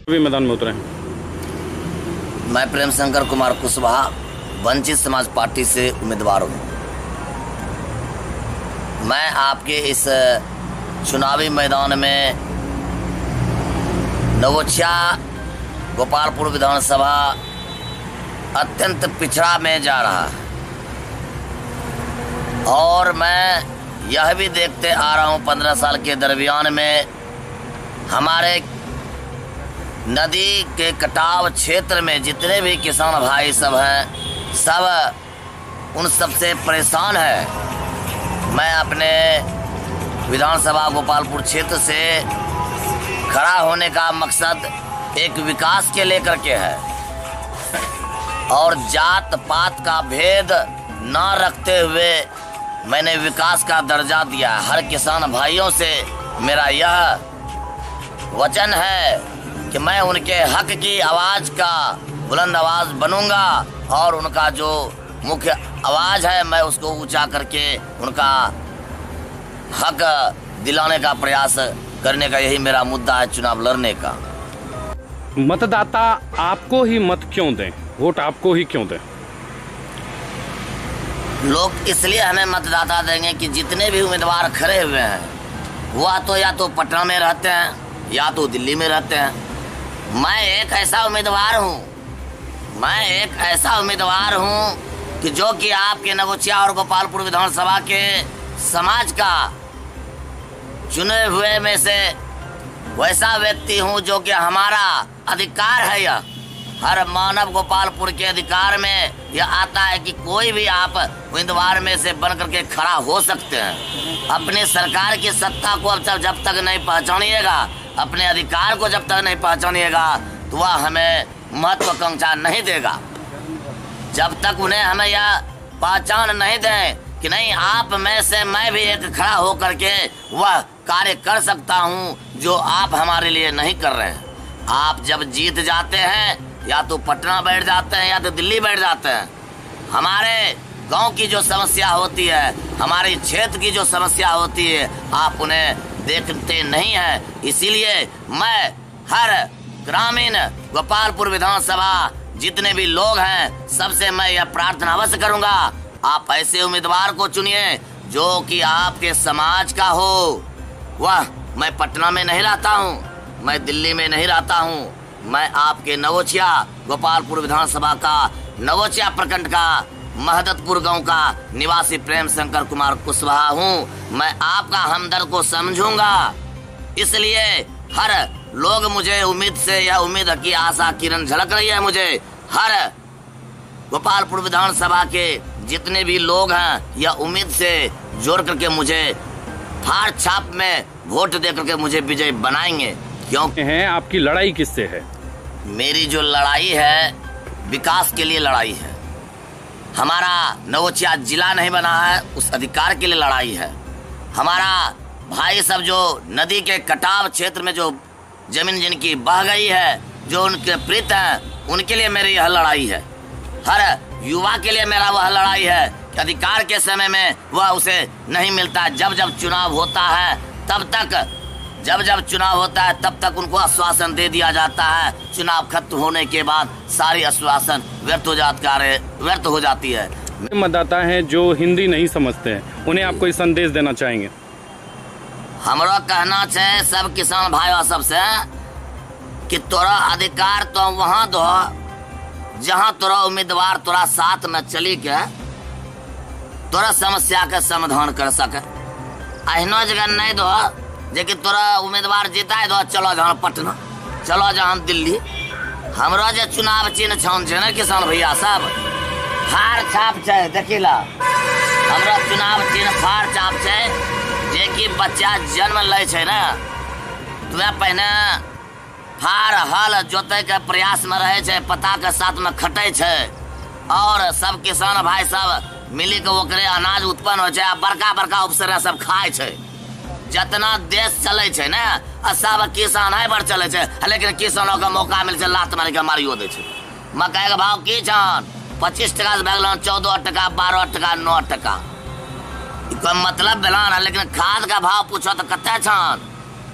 भी मैदान में उतरे हैं। मैं प्रेम शंकर कुमार कुशवाहा वंचित समाज पार्टी से उम्मीदवार हूँ। मैं आपके इस चुनावी मैदान में नवोछिया गोपालपुर विधानसभा अत्यंत पिछड़ा में जा रहा है और मैं यह भी देखते आ रहा हूँ 15 साल के दरमियान में हमारे नदी के कटाव क्षेत्र में जितने भी किसान भाई सब हैं, सब उन सब से परेशान है। मैं अपने विधानसभा गोपालपुर क्षेत्र से खड़ा होने का मकसद एक विकास के लेकर के है और जात पात का भेद न रखते हुए मैंने विकास का दर्जा दिया। हर किसान भाइयों से मेरा यह वचन है कि मैं उनके हक की आवाज़ का बुलंद आवाज़ बनूंगा और उनका जो मुख्य आवाज़ है मैं उसको ऊंचा करके उनका हक दिलाने का प्रयास करने का यही मेरा मुद्दा है चुनाव लड़ने का। मतदाता आपको ही मत क्यों दें, वोट आपको ही क्यों दें? लोग इसलिए हमें मतदाता देंगे कि जितने भी उम्मीदवार खड़े हुए हैं वह तो या तो पटना में रहते हैं या तो दिल्ली में रहते हैं। मैं एक ऐसा उम्मीदवार हूँ कि जो कि आपके नवोछिया और गोपालपुर विधानसभा के समाज का चुने हुए में से वैसा व्यक्ति हूँ जो कि हमारा अधिकार है। यह हर मानव गोपालपुर के अधिकार में यह आता है कि कोई भी आप उम्मीदवार में से बन करके खड़ा हो सकते हैं। अपनी सरकार की सत्ता को जब तक नहीं पहचानिएगा, अपने अधिकार को जब तक नहीं पहचानिएगा तो वह हमें महत्वाकांक्षा नहीं देगा। जब तक उन्हें हमें यह पहचान नहीं दें कि नहीं आप में से मैं भी एक खड़ा हो करके वह कार्य कर सकता हूँ जो आप हमारे लिए नहीं कर रहे हैं। आप जब जीत जाते हैं या तो पटना बैठ जाते हैं या तो दिल्ली बैठ जाते हैं। हमारे गांव की जो समस्या होती है, हमारे क्षेत्र की जो समस्या होती है, आप उन्हें देखते नहीं हैं। इसीलिए मैं हर ग्रामीण गोपालपुर विधानसभा जितने भी लोग हैं सबसे मैं यह प्रार्थना अवश्य करूंगा, आप ऐसे उम्मीदवार को चुनिए जो कि आपके समाज का हो। वह मैं पटना में नहीं रहता हूँ, मैं दिल्ली में नहीं रहता हूँ, मैं आपके नवोछिया गोपालपुर विधानसभा का नवोछिया प्रखंड का महदतपुर गांव का निवासी प्रेम शंकर कुमार कुशवाहा हूँ। मैं आपका हमदर्द को समझूंगा, इसलिए हर लोग मुझे उम्मीद से यह उम्मीद की आशा किरण झलक रही है। मुझे हर गोपालपुर विधानसभा के जितने भी लोग हैं यह उम्मीद से जोड़ करके मुझे फाड़ छाप में वोट दे करके मुझे विजय बनाएंगे। क्योंकि हैं आपकी लड़ाई किससे है? मेरी जो लड़ाई है विकास के लिए लड़ाई है। हमारा नवोछिया जिला नहीं बना है, उस अधिकार के लिए लड़ाई है। हमारा भाई सब जो नदी के कटाव क्षेत्र में जो जमीन जिनकी बह गई है, जो उनके प्रीत हैं, उनके लिए मेरी यह लड़ाई है। हर युवा के लिए मेरा वह लड़ाई है कि अधिकार के समय में वह उसे नहीं मिलता। जब जब चुनाव होता है तब तक तब तक उनको आश्वासन दे दिया जाता है। चुनाव खत्म होने के बाद सारी आश्वासन व्यर्थ हो जाती है। मतदाता हैं जो हिंदी नहीं समझते हैं, उन्हें आप कोई संदेश देना चाहेंगे? हमारा कहना चाहिए सब किसान भाइयों सबसे कि तोरा अधिकार तो वहाँ दो जहाँ तोरा उम्मीदवार तोरा साथ में चली के तोरा समस्या के समाधान कर सके। अहिनो जगह नहीं दो जेकि तोरा उम्मीदवार जीता दो चलो जहाँ पटना, चलो जहाँ दिल्ली। हमरा जो चुनाव चिन्ह छान है ना किसान भैया सब फाड़ छाप है, देखिला हमरा चुनाव चिन्ह फाड़ छाप है। जेकि बच्चा जन्म ले छे ना तुम्हें पहले फाड़ हल जोते के प्रयास में रहे छे, पता के साथ में खटे छे और सब किसान भाई सब मिली के ओकरे अनाज उत्पन्न हो छे, बड़का बड़का उपसर सब खाए छे। जितना देश चले छे ना सब किसान है बढ़ चले छे, लेकिन किसानों का मौका मिल छे लात मार के मारियो दे छे। मकई का भाव की छन 25 टका से भगल 14 टका 12 टका 9 टका। कोई मतलब भेलन, लेकिन खाद का भाव पूछो तो कते छन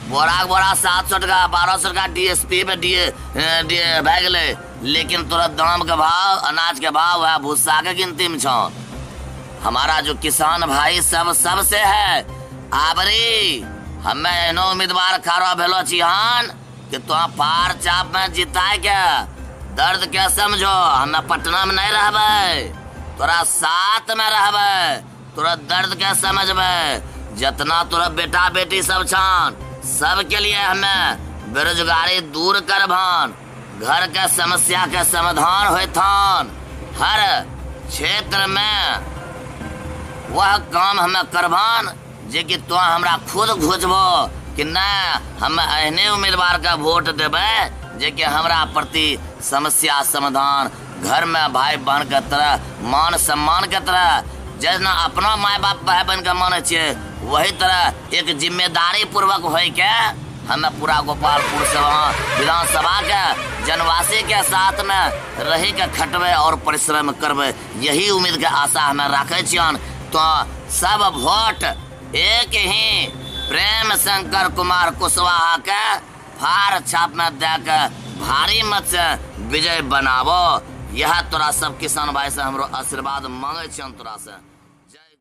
बोरा बोरा 700 टका 1200 टका DSP पे भए गेले, लेकिन तोरा दाम के भाव, अनाज के भाव वह भूसा के गिनती में छो। हमारा जो किसान भाई सबसे है आबरी, हमें एनो उम्मीदवार खारो भेलो छिहन कि तो पार चाप में जिताए के दर्द के समझो। हमें पटना में नहीं रहबे, तोरा साथ में रहबे, तोरा दर्द के समझबे। जितना तोरा बेटा बेटी सब छान, सबके लिए हमें बेरोजगारी दूर करबन, घर के समस्या के समाधान होथन। हर क्षेत्र में वह काम हमें करबन जे कि तो हमरा खुद घुसबो कि नहीं हमें एहने उम्मीदवार का वोट देबे जे कि हमरा प्रति समस्या समाधान, घर में भाई बहन के तरह, मान सम्मान के तरह, जना अपना माय बाप भाई बहन के माने छे वही तरह एक जिम्मेदारी पूर्वक होय के हमें पूरा गोपालपुर से विधानसभा के जनवासी के साथ में रही के खटबे और परिश्रम करबे। यही उम्मीद के आशा हमें रखे छियन। तो सब वोट एक ही प्रेम शंकर कुमार कुशवाहा के फार छाप में दे के भारी मत से विजय बनावो। यह तोरा सब किसान भाई से हमरो आशीर्वाद मांगे छियन तोरा से।